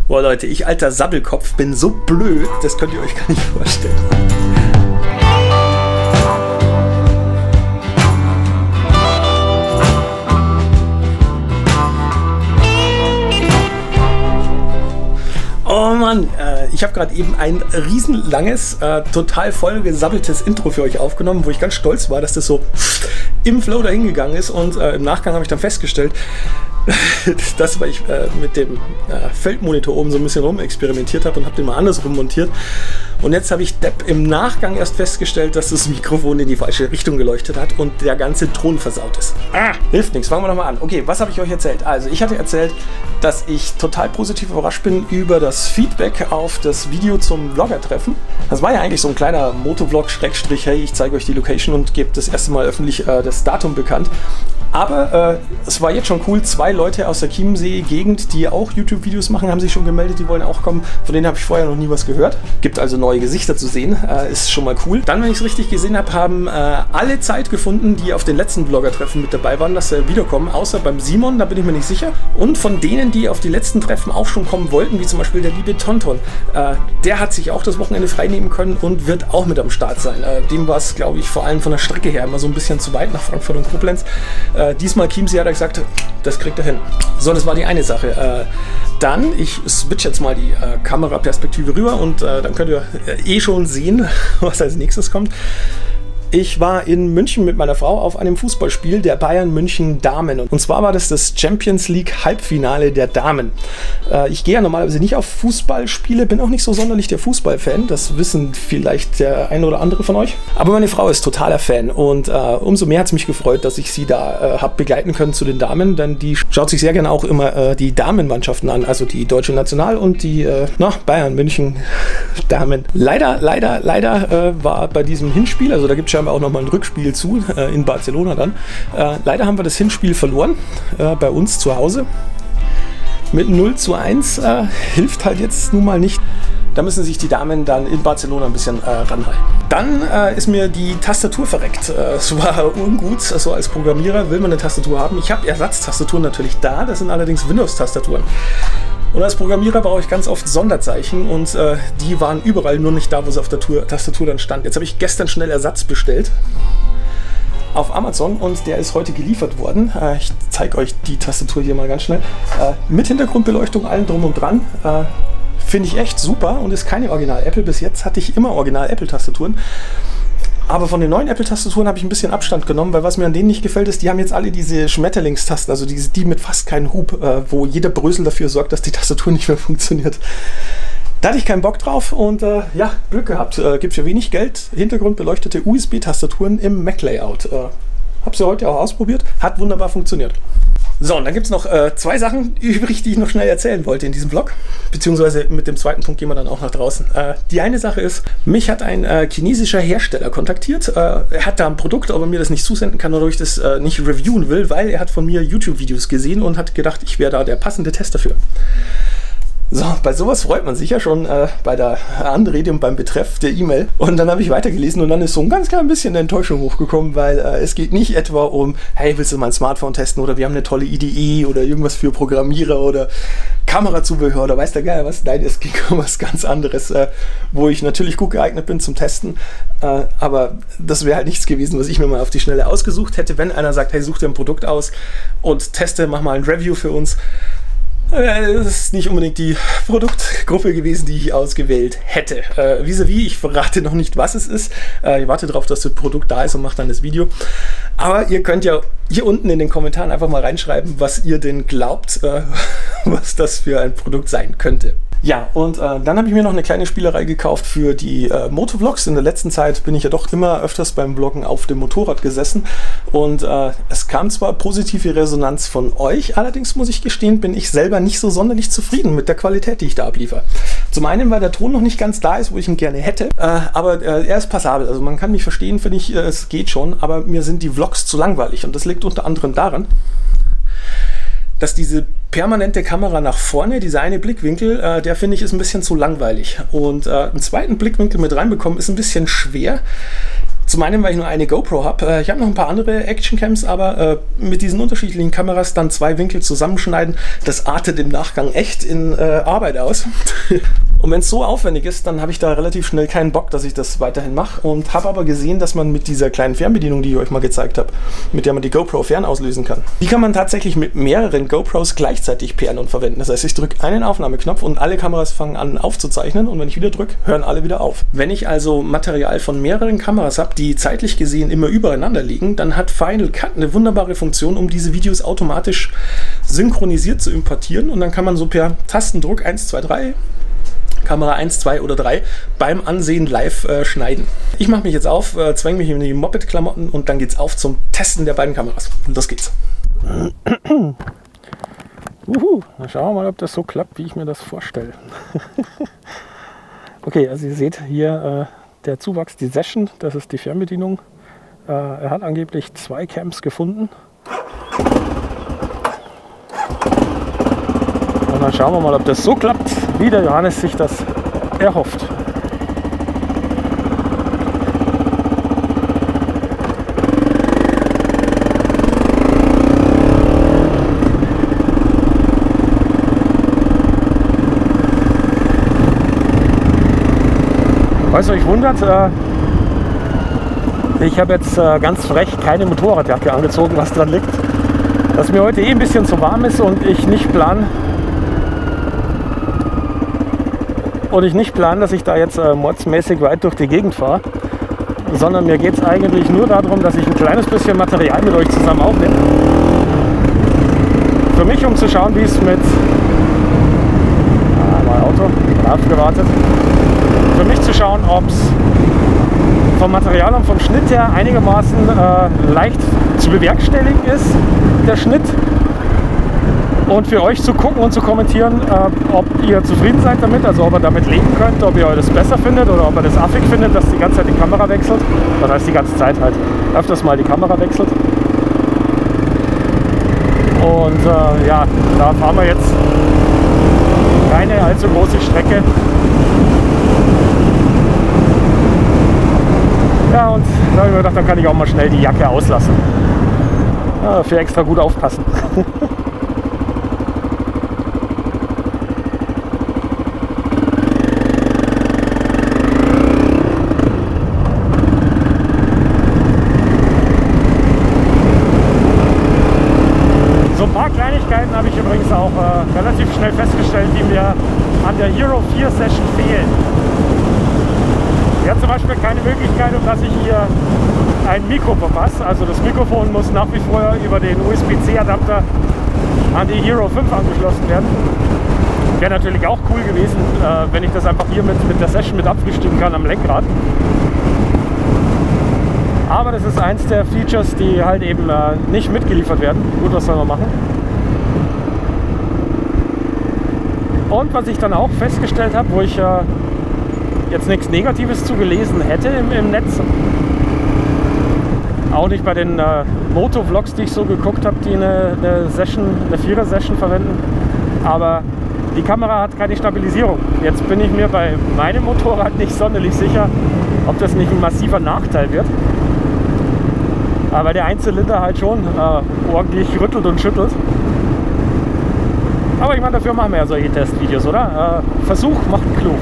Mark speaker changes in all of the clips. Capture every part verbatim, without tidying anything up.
Speaker 1: Boah Leute, ich alter Sabbelkopf bin so blöd, das könnt ihr euch gar nicht vorstellen. Oh Mann, äh, ich habe gerade eben ein riesenlanges, äh, total voll gesabbeltes Intro für euch aufgenommen, wo ich ganz stolz war, dass das so im Flow dahin gegangen ist, und äh, im Nachgang habe ich dann festgestellt, das, weil ich äh, mit dem äh, Feldmonitor oben so ein bisschen rum experimentiert habe und habe den mal andersrum montiert. Und jetzt habe ich Depp im Nachgang erst festgestellt, dass das Mikrofon in die falsche Richtung geleuchtet hat und der ganze Ton versaut ist. Ah, hilft nichts, fangen wir nochmal an. Okay, was habe ich euch erzählt? Also ich hatte erzählt, dass ich total positiv überrascht bin über das Feedback auf das Video zum Vlogger-Treffen. Das war ja eigentlich so ein kleiner Motovlog, Schrägstrich, hey, ich zeige euch die Location und gebe das erste Mal öffentlich äh, das Datum bekannt. Aber äh, es war jetzt schon cool, zwei Leute aus der Chiemsee-Gegend, die auch YouTube-Videos machen, haben sich schon gemeldet, die wollen auch kommen. Von denen habe ich vorher noch nie was gehört. Gibt also neue Gesichter zu sehen, äh, ist schon mal cool. Dann, wenn ich es richtig gesehen habe, haben äh, alle Zeit gefunden, die auf den letzten Blogger-Treffen mit dabei waren, dass sie wiederkommen, außer beim Simon, da bin ich mir nicht sicher. Und von denen, die auf die letzten Treffen auch schon kommen wollten, wie zum Beispiel der liebe Tonton, äh, der hat sich auch das Wochenende frei nehmen können und wird auch mit am Start sein. Äh, dem war es, glaube ich, vor allem von der Strecke her immer so ein bisschen zu weit nach Frankfurt und Koblenz. Äh, diesmal Chiemsee hat er gesagt, das kriegt er hin. So, das war die eine Sache. Äh, dann, ich switch jetzt mal die äh, Kameraperspektive rüber und äh, dann könnt ihr äh, eh schon sehen, was als nächstes kommt. Ich war in München mit meiner Frau auf einem Fußballspiel der Bayern München Damen. Und zwar war das das Champions League Halbfinale der Damen. Äh, ich gehe ja normalerweise nicht auf Fußballspiele, bin auch nicht so sonderlich der Fußballfan. Das wissen vielleicht der eine oder andere von euch. Aber meine Frau ist totaler Fan und äh, umso mehr hat es mich gefreut, dass ich sie da äh, habe begleiten können zu den Damen. Denn die schaut sich sehr gerne auch immer äh, die Damenmannschaften an, also die deutsche National und die äh, na, Bayern München Damen. Leider, leider, leider äh, war bei diesem Hinspiel, also da gibt es ja auch noch mal ein Rückspiel zu, äh, in Barcelona dann. Äh, leider haben wir das Hinspiel verloren, äh, bei uns zu Hause. Mit null zu eins äh, hilft halt jetzt nun mal nicht. Da müssen sich die Damen dann in Barcelona ein bisschen äh, ranhalten. Dann äh, ist mir die Tastatur verreckt. Äh, es war ungut, so also als Programmierer will man eine Tastatur haben. Ich habe Ersatztastaturen natürlich da, das sind allerdings Windows-Tastaturen. Und als Programmierer brauche ich ganz oft Sonderzeichen und äh, die waren überall, nur nicht da, wo sie auf der Tour, Tastatur dann stand. Jetzt habe ich gestern schnell Ersatz bestellt auf Amazon und der ist heute geliefert worden. Äh, ich zeige euch die Tastatur hier mal ganz schnell. Äh, mit Hintergrundbeleuchtung, allen drum und dran. Äh, Finde ich echt super und ist keine Original-Apple. Bis jetzt hatte ich immer Original-Apple-Tastaturen. Aber von den neuen Apple-Tastaturen habe ich ein bisschen Abstand genommen, weil was mir an denen nicht gefällt, ist, die haben jetzt alle diese Schmetterlingstasten, also diese, die mit fast keinem Hub, äh, wo jeder Brösel dafür sorgt, dass die Tastatur nicht mehr funktioniert. Da hatte ich keinen Bock drauf und äh, ja, Glück gehabt. Äh, gibt für wenig Geld hintergrundbeleuchtete U S B-Tastaturen im Mac-Layout. Äh, habe sie heute auch ausprobiert, hat wunderbar funktioniert. So, und dann gibt es noch äh, zwei Sachen übrig, die ich noch schnell erzählen wollte in diesem Vlog. Beziehungsweise mit dem zweiten Punkt gehen wir dann auch nach draußen. Äh, die eine Sache ist, mich hat ein äh, chinesischer Hersteller kontaktiert. Äh, er hat da ein Produkt, ob er mir das nicht zusenden kann oder ich das äh, nicht reviewen will, weil er hat von mir YouTube-Videos gesehen und hat gedacht, ich wäre da der passende Test dafür. So, bei sowas freut man sich ja schon äh, bei der Anrede und beim Betreff der E-Mail. Und dann habe ich weitergelesen und dann ist so ein ganz klein bisschen Enttäuschung hochgekommen, weil äh, es geht nicht etwa um, hey, willst du mein Smartphone testen oder wir haben eine tolle I D E oder irgendwas für Programmierer oder Kamerazubehör oder weiß der Geier was. Nein, es ging um was ganz anderes, äh, wo ich natürlich gut geeignet bin zum Testen. Äh, aber das wäre halt nichts gewesen, was ich mir mal auf die Schnelle ausgesucht hätte. Wenn einer sagt, hey, such dir ein Produkt aus und teste, mach mal ein Review für uns. Das ist nicht unbedingt die Produktgruppe gewesen, die ich ausgewählt hätte. Äh, vis-à-vis, ich verrate noch nicht, was es ist. Äh, ich warte darauf, dass das Produkt da ist und mache dann das Video. Aber ihr könnt ja hier unten in den Kommentaren einfach mal reinschreiben, was ihr denn glaubt, äh, was das für ein Produkt sein könnte. Ja, und äh, dann habe ich mir noch eine kleine Spielerei gekauft für die äh, Motovlogs. In der letzten Zeit bin ich ja doch immer öfters beim Vloggen auf dem Motorrad gesessen und äh, es kam zwar positive Resonanz von euch, allerdings muss ich gestehen, bin ich selber nicht so sonderlich zufrieden mit der Qualität, die ich da abliefere. Zum einen, weil der Ton noch nicht ganz da ist, wo ich ihn gerne hätte, äh, aber äh, er ist passabel. Also man kann mich verstehen, finde ich, äh, es geht schon, aber mir sind die Vlogs zu langweilig und das liegt unter anderem daran, dass diese permanente Kamera nach vorne, dieser eine Blickwinkel, äh, der finde ich ist ein bisschen zu langweilig. Und äh, einen zweiten Blickwinkel mit reinbekommen ist ein bisschen schwer. Zum einen, weil ich nur eine GoPro habe. Ich habe noch ein paar andere Actioncams, aber äh, mit diesen unterschiedlichen Kameras dann zwei Winkel zusammenschneiden, das artet im Nachgang echt in äh, Arbeit aus. Und wenn es so aufwendig ist, dann habe ich da relativ schnell keinen Bock, dass ich das weiterhin mache. Und habe aber gesehen, dass man mit dieser kleinen Fernbedienung, die ich euch mal gezeigt habe, mit der man die GoPro fern auslösen kann, die kann man tatsächlich mit mehreren GoPros gleichzeitig pairen und verwenden. Das heißt, ich drücke einen Aufnahmeknopf und alle Kameras fangen an aufzuzeichnen, und wenn ich wieder drücke, hören alle wieder auf. Wenn ich also Material von mehreren Kameras habe, die zeitlich gesehen immer übereinander liegen, dann hat Final Cut eine wunderbare Funktion, um diese Videos automatisch synchronisiert zu importieren, und dann kann man so per Tastendruck eins, zwei, drei Kamera eins, zwei oder drei beim Ansehen live äh, schneiden. Ich mache mich jetzt auf, äh, zwänge mich in die Moped-Klamotten, und dann geht's auf zum Testen der beiden Kameras. Los geht's. Uhu, dann schauen wir mal, ob das so klappt, wie ich mir das vorstelle. Okay, also ihr seht hier äh, der Zuwachs, die Session, das ist die Fernbedienung. Äh, er hat angeblich zwei Cams gefunden. Und dann schauen wir mal, ob das so klappt, wie der Johannes sich das erhofft. Falls ihr euch wundert, äh, ich habe jetzt äh, ganz frech keine Motorradjacke angezogen, was dran liegt, dass mir heute eh ein bisschen zu warm ist und ich nicht plan und ich nicht plan, dass ich da jetzt äh, modsmäßig weit durch die Gegend fahre, sondern mir geht es eigentlich nur darum, dass ich ein kleines bisschen Material mit euch zusammen aufnehme. Für mich, um zu schauen, wie es mit ah, mein Auto, abgewartet. Für mich zu schauen, ob es vom Material und vom Schnitt her einigermaßen äh, leicht zu bewerkstelligen ist, der Schnitt. Und für euch zu gucken und zu kommentieren, äh, ob ihr zufrieden seid damit, also ob ihr damit leben könnt, ob ihr das besser findet oder ob ihr das affig findet, dass die ganze Zeit die Kamera wechselt. Das heißt, die ganze Zeit halt öfters mal die Kamera wechselt. Und äh, ja, da fahren wir jetzt keine allzu große Strecke. Ja, und da habe ich mir gedacht, dann kann ich auch mal schnell die Jacke auslassen. Ja, dafür extra gut aufpassen. So ein paar Kleinigkeiten habe ich übrigens auch äh, relativ schnell festgestellt, die mir an der Hero vier Session fehlen. Ich habe zum Beispiel keine Möglichkeit, um dass ich hier ein Mikro verpasse. Also das Mikrofon muss nach wie vor über den U S B C Adapter an die Hero fünf angeschlossen werden. Wäre natürlich auch cool gewesen, äh, wenn ich das einfach hier mit, mit der Session mit abfrühstücken kann am Lenkrad. Aber das ist eins der Features, die halt eben äh, nicht mitgeliefert werden. Gut, was soll man machen? Und was ich dann auch festgestellt habe, wo ich äh, jetzt nichts Negatives zu gelesen hätte im, im Netz, auch nicht bei den äh, Motovlogs, die ich so geguckt habe, die eine, eine Session, eine Vierer-Session verwenden, aber die Kamera hat keine Stabilisierung. Jetzt bin ich mir bei meinem Motorrad nicht sonderlich sicher, ob das nicht ein massiver Nachteil wird. Aber der Einzylinder halt schon äh, ordentlich rüttelt und schüttelt. Aber ich meine, dafür machen wir ja solche Testvideos, oder? Äh, Versuch macht klug.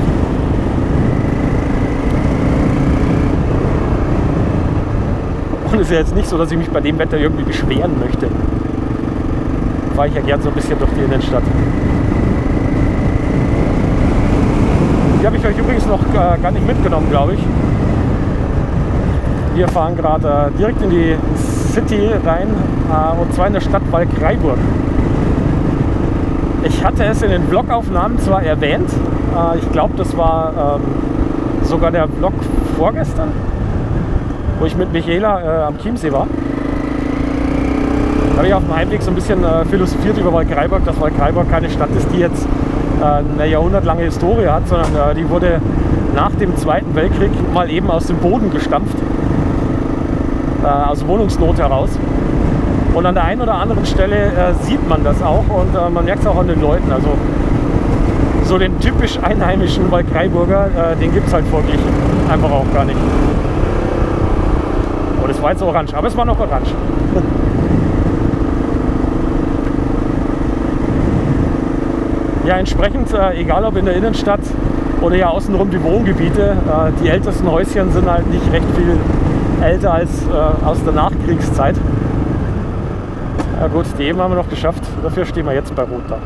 Speaker 1: Und es ist ja jetzt nicht so, dass ich mich bei dem Wetter irgendwie beschweren möchte. Fahre ich ja gern so ein bisschen durch die Innenstadt. Die habe ich euch übrigens noch äh, gar nicht mitgenommen, glaube ich. Wir fahren gerade äh, direkt in die City rein, äh, und zwar in der Stadt Waldkraiburg. Ich hatte es in den Vlogaufnahmen zwar erwähnt, äh, ich glaube, das war ähm, sogar der Vlog vorgestern, wo ich mit Michaela äh, am Chiemsee war. Da habe ich auf dem Heimweg so ein bisschen äh, philosophiert über Waldkraiburg, dass Waldkraiburg keine Stadt ist, die jetzt äh, eine jahrhundertlange Historie hat, sondern äh, die wurde nach dem Zweiten Weltkrieg mal eben aus dem Boden gestampft, äh, aus Wohnungsnot heraus. Und an der einen oder anderen Stelle äh, sieht man das auch, und äh, man merkt es auch an den Leuten. Also so den typisch einheimischen Waldkraiburger, äh, den gibt es halt folglich einfach auch gar nicht.
Speaker 2: das war jetzt orange, aber es war noch orange. Ja, entsprechend, äh, egal ob in der Innenstadt oder ja außenrum die Wohngebiete, äh, die ältesten Häuschen sind halt nicht recht viel älter als äh, aus der Nachkriegszeit. Ja gut, die eben haben wir noch geschafft, dafür stehen wir jetzt bei Rot da.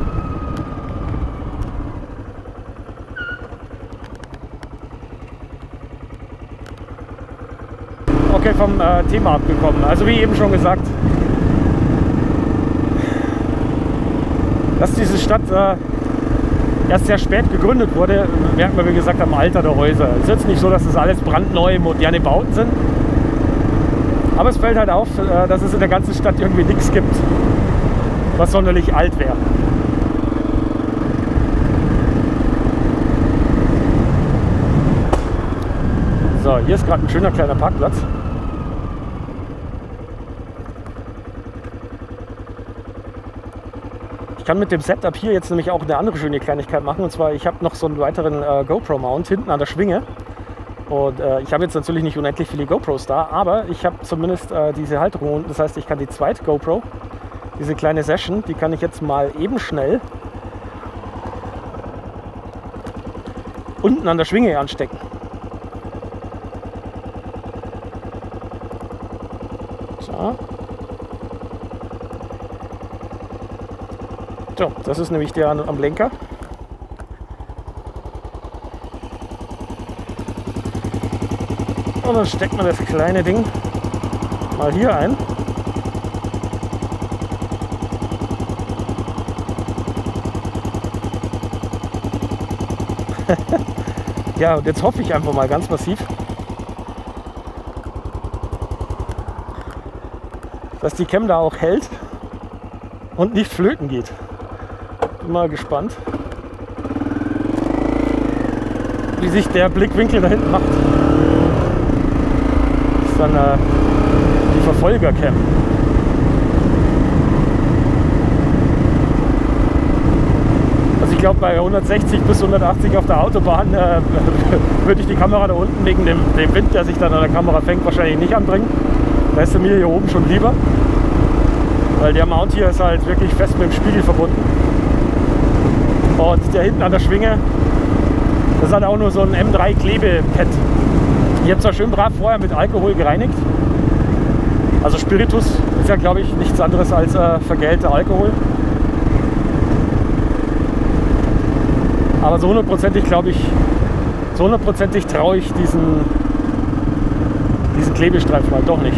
Speaker 2: Okay, vom äh, Thema abgekommen. Also wie eben schon gesagt, dass diese Stadt äh, erst sehr spät gegründet wurde, merkt man wie gesagt am Alter der Häuser. Es ist jetzt nicht so, dass das alles brandneue, moderne Bauten sind, aber es fällt halt auf, äh, dass es in der ganzen Stadt irgendwie nichts gibt, was sonderlich alt wäre. So, hier ist gerade ein schöner kleiner Parkplatz. Ich kann mit dem Setup hier jetzt nämlich auch eine andere schöne Kleinigkeit machen. Und zwar, ich habe noch so einen weiteren äh, GoPro-Mount hinten an der Schwinge. Und äh, ich habe jetzt natürlich nicht unendlich viele GoPros da, aber ich habe zumindest äh, diese Halterung unten. Das heißt, ich kann die zweite GoPro, diese kleine Session, die kann ich jetzt mal eben schnell unten an der Schwinge anstecken. So. So, das ist nämlich der am Lenker. Und dann steckt man das kleine Ding mal hier ein. Ja, und jetzt hoffe ich einfach mal ganz massiv, dass die Cam da auch hält und nicht flöten geht. Bin mal gespannt, wie sich der Blickwinkel da hinten macht. Das ist dann äh, die Verfolger-Cam. Also ich glaube, bei hundertsechzig bis hundertachtzig auf der Autobahn äh, würde ich die Kamera da unten wegen dem, dem Wind, der sich dann an der Kamera fängt, wahrscheinlich nicht anbringen. Da ist er mir hier oben schon lieber, weil der Mount hier ist halt wirklich fest mit dem Spiegel verbunden. Und der hinten an der Schwinge, das hat auch nur so ein M drei Klebepad. Ich habe zwar schön brav vorher mit Alkohol gereinigt. Also Spiritus ist ja, glaube ich, nichts anderes als äh, vergällter Alkohol. Aber so hundertprozentig, glaube ich, so hundertprozentig traue ich diesen, diesen Klebestreifen halt doch nicht.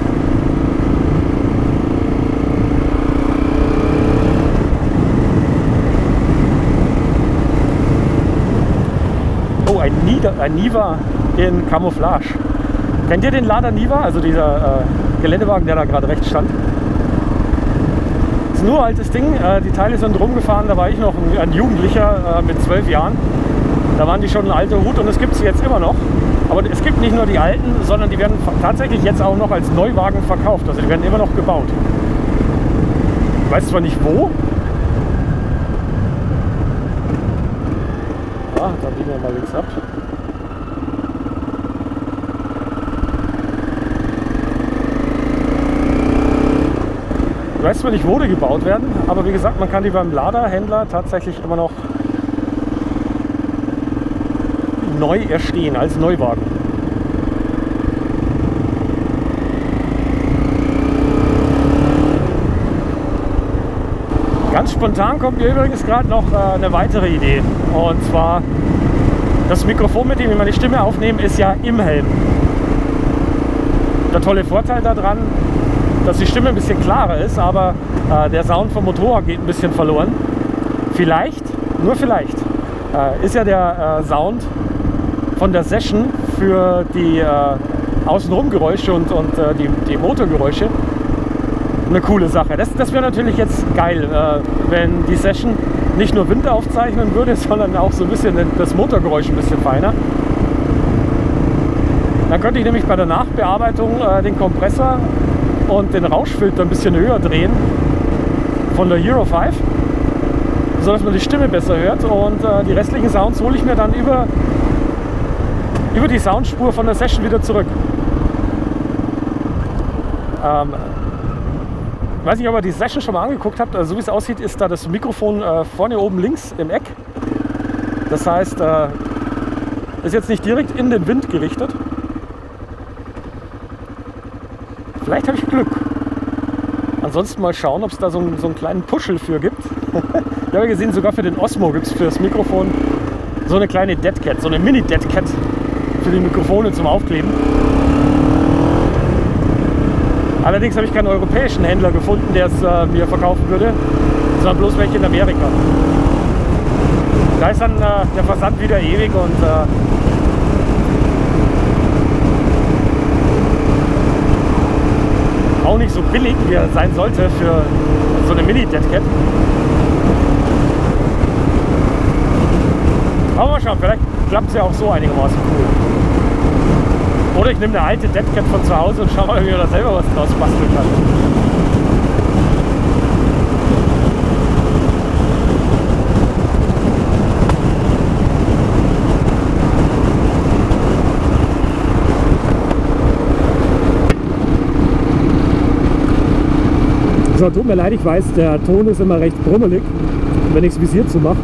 Speaker 2: Oh, ein, Nieder, ein Niva in Camouflage. Kennt ihr den Lada Niva? Also dieser äh, Geländewagen, der da gerade rechts stand. Das ist nur ein altes Ding. Äh, die Teile sind rumgefahren. Da war ich noch ein, ein Jugendlicher äh, mit zwölf Jahren. Da waren die schon ein alter Hut und es gibt sie jetzt immer noch. Aber es gibt nicht nur die alten, sondern die werden tatsächlich jetzt auch noch als Neuwagen verkauft. Also die werden immer noch gebaut. Ich weiß zwar nicht wo. Ah, da biegen wir mal links ab. Ich weiß zwar nicht, wo die gebaut werden, aber wie gesagt, man kann die beim Lada-Händler tatsächlich immer noch neu erstehen, als Neuwagen. Ganz spontan kommt mir übrigens gerade noch äh, eine weitere Idee. Und zwar, das Mikrofon, mit dem ich meine Stimme aufnehme, ist ja im Helm. Der tolle Vorteil daran, dass die Stimme ein bisschen klarer ist, aber äh, der Sound vom Motorrad geht ein bisschen verloren. Vielleicht, nur vielleicht, äh, ist ja der äh, Sound von der Session für die äh, Außenrum-Geräusche und, und äh, die, die Motorgeräusche eine coole Sache. Das, das wäre natürlich jetzt geil, äh, wenn die Session nicht nur Wind aufzeichnen würde, sondern auch so ein bisschen das Motorgeräusch ein bisschen feiner. Dann könnte ich nämlich bei der Nachbearbeitung äh, den Kompressor und den Rauschfilter ein bisschen höher drehen von der Euro fünf, sodass man die Stimme besser hört, und äh, die restlichen Sounds hole ich mir dann über, über die Soundspur von der Session wieder zurück. Ähm, weiß nicht, ob ihr die Session schon mal angeguckt habt. Also so wie es aussieht, ist da das Mikrofon äh, vorne oben links im Eck. Das heißt, äh, ist jetzt nicht direkt in den Wind gerichtet. Vielleicht habe ich Glück. Ansonsten mal schauen, ob es da so einen, so einen kleinen Puschel für gibt. Ich habe gesehen, sogar für den Osmo gibt es für das Mikrofon so eine kleine Deadcat, so eine Mini-Deadcat für die Mikrofone zum Aufkleben. Allerdings habe ich keinen europäischen Händler gefunden, der es äh, mir verkaufen würde, sondern bloß welche in Amerika. Da ist dann äh, der Versand wieder ewig und äh, auch nicht so billig, wie er sein sollte für so eine Mini-Deadcat. Aber mal schauen, vielleicht klappt es ja auch so einigermaßen cool. Oder ich nehme eine alte Deadcat von zu Hause und schaue mal, wie man da selber was draus basteln kann.
Speaker 3: So, tut mir leid, ich weiß, der Ton ist immer recht brummelig, wenn ich es Visier zumache.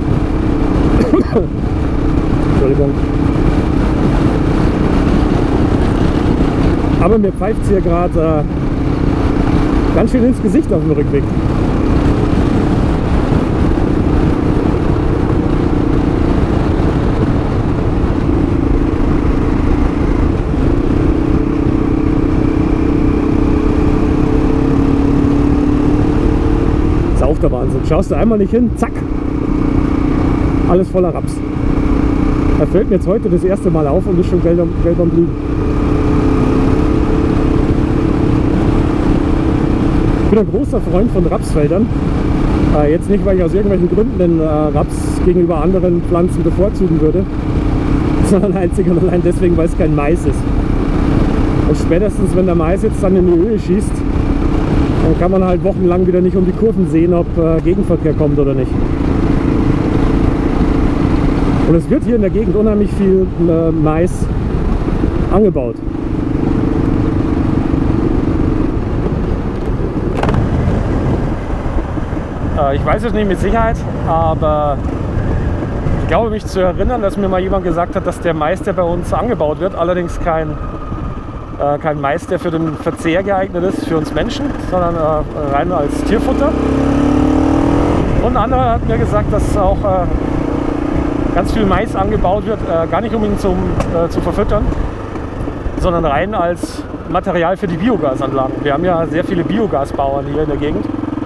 Speaker 3: Entschuldigung. Aber mir pfeift es hier gerade äh, ganz schön ins Gesicht auf dem Rückweg. Ist auch der Wahnsinn. Schaust du einmal nicht hin, zack, alles voller Raps. Da fällt mir jetzt heute das erste Mal auf und ist schon gelb am, gelb am Blühen. Ich bin ein großer Freund von Rapsfeldern. Äh, jetzt nicht, weil ich aus irgendwelchen Gründen den äh, Raps gegenüber anderen Pflanzen bevorzugen würde, sondern einzig und allein deswegen, weil es kein Mais ist. Und spätestens, wenn der Mais jetzt dann in die Höhe schießt, dann kann man halt wochenlang wieder nicht um die Kurven sehen, ob äh, Gegenverkehr kommt oder nicht. Und es wird hier in der Gegend unheimlich viel äh, Mais angebaut.
Speaker 2: Äh, ich weiß es nicht mit Sicherheit, aber ich glaube mich zu erinnern, dass mir mal jemand gesagt hat, dass der Mais, der bei uns angebaut wird, allerdings kein, äh, kein Mais, der für den Verzehr geeignet ist, für uns Menschen, sondern äh, rein als Tierfutter. Und ein anderer hat mir gesagt, dass auch äh, ganz viel Mais angebaut wird, äh, gar nicht um ihn zum, äh, zu verfüttern, sondern rein als Material für die Biogasanlagen. Wir haben ja sehr viele Biogasbauern hier in der Gegend.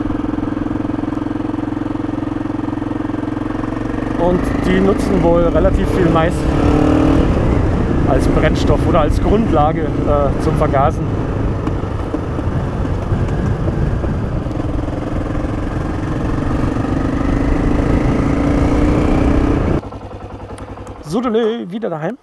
Speaker 2: Und die nutzen wohl relativ viel Mais als Brennstoff oder als Grundlage äh, zum Vergasen. So, wieder daheim.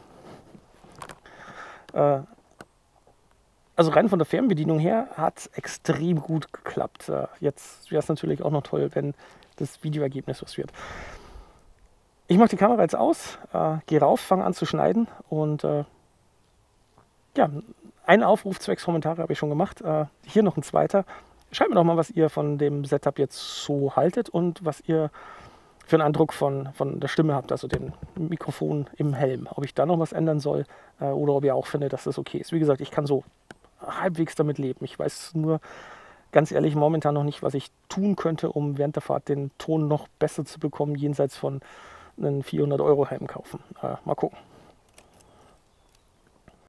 Speaker 2: Äh, also rein von der Fernbedienung her hat es extrem gut geklappt. Äh, jetzt wäre es natürlich auch noch toll, wenn das Videoergebnis was wird. Ich mache die Kamera jetzt aus, äh, gehe rauf, fange an zu schneiden und äh, ja, einen Aufruf zwecks Kommentare habe ich schon gemacht. Äh, hier noch ein zweiter. Schreibt mir doch mal, was ihr von dem Setup jetzt so haltet und was ihr für einen Eindruck von, von der Stimme habt, also dem Mikrofon im Helm. Ob ich da noch was ändern soll äh, oder ob ihr auch findet, dass das okay ist. Wie gesagt, ich kann so halbwegs damit leben. Ich weiß nur ganz ehrlich momentan noch nicht, was ich tun könnte, um während der Fahrt den Ton noch besser zu bekommen, jenseits von einen vierhundert Euro Helm kaufen. Äh, mal gucken.